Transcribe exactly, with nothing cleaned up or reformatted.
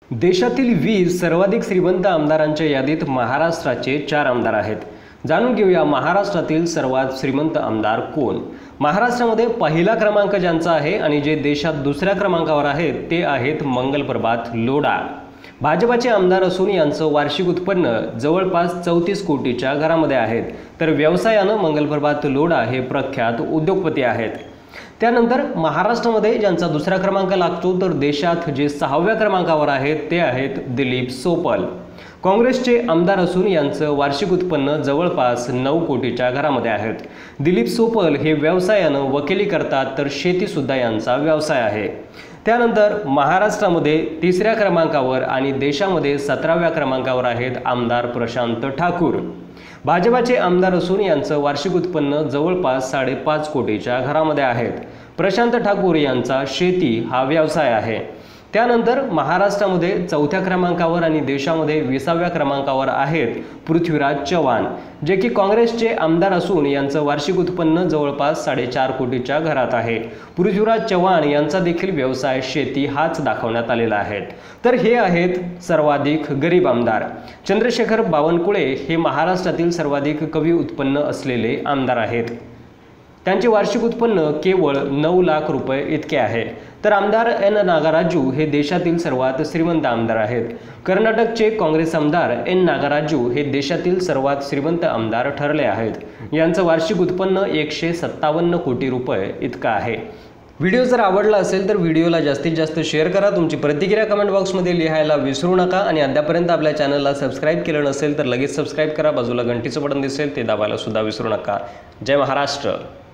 देशातील वीस सर्वाधिक श्रीमंत आमदारांच्या यादीत महाराष्ट्राचे चार आमदार आहेत। जाणून घेऊया महाराष्ट्रातील सर्वात श्रीमंत आमदार कोण। महाराष्ट्रामध्ये पहिला क्रमांक ज्यांचा आहे आणि जे देशात दुसऱ्या क्रमांकावर आहेत ते आहेत मंगलप्रभात लोढा। भाजपाचे आमदार असून यांचं वार्षिक उत्पन्न जवळपास चौतीस कोटीच्या घरामध्ये आहेत। तर व्यवसायानं मंगलप्रभात लोढा हे प्रख्यात उद्योगपती आहेत। त्यानंतर महाराष्ट्रामध्ये ज्यांचा दुसरा क्रमांक लागतो तर देशात जे सहाव्या क्रमांकावर आहेत ते आहेत दिलीप सोपल। काँग्रेसचे आमदार असून यांचं वार्षिक उत्पन्न जवळपास नऊ कोटीच्या घरामध्ये आहेत। दिलीप सोपल हे व्यवसायानं वकिली करतात तर शेती सुद्धा यांचा व्यवसाय आहे। त्यानंतर महाराष्ट्रामध्ये तिसऱ्या क्रमांकावर आणि देशामध्ये सतराव्या क्रमांकावर आहेत आमदार प्रशांत ठाकूर। भाजपाचे आमदार असून यांचं वार्षिक उत्पन्न जवळपास साडेपाच कोटीच्या घरामध्ये आहेत। प्रशांत ठाकूर यांचा शेती हा व्यवसाय आहे। त्यानंतर महाराष्ट्रामध्ये चौथ्या क्रमांकावर आणि देशामध्ये विसाव्या क्रमांकावर आहेत पृथ्वीराज चव्हाण, जे की काँग्रेसचे आमदार असून यांचं वार्षिक उत्पन्न जवळपास साडेचार कोटीच्या घरात आहे। पृथ्वीराज चव्हाण यांचा देखील व्यवसाय शेती हाच दाखवण्यात आलेला आहे। तर हे आहेत सर्वाधिक गरीब आमदार। चंद्रशेखर बावनकुळे हे महाराष्ट्रातील सर्वाधिक कमी उत्पन्न असलेले आमदार आहेत। त्यांचे वार्षिक उत्पन्न केवळ नऊ लाख रुपये इतके आहे। तर आमदार एन नागराजू हे देशातील सर्वात श्रीमंत आमदार आहेत। कर्नाटकचे काँग्रेस आमदार एन नागराजू हे देशातील सर्वात श्रीमंत आमदार ठरले आहेत। यांचं वार्षिक उत्पन्न एकशे सत्तावन्न कोटी रुपये इतकं आहे। व्हिडिओ जर आवडला असेल तर व्हिडिओला जास्तीत जास्त शेअर करा। तुमची प्रतिक्रिया कमेंट बॉक्समध्ये लिहायला विसरू नका आणि अद्यापर्यंत आपल्या चॅनलला सबस्क्राईब केलं नसेल तर लगेच सबस्क्राईब करा। बाजूला घंटीचं बटन दिसेल ते दाबायला सुद्धा विसरू नका। जय महाराष्ट्र।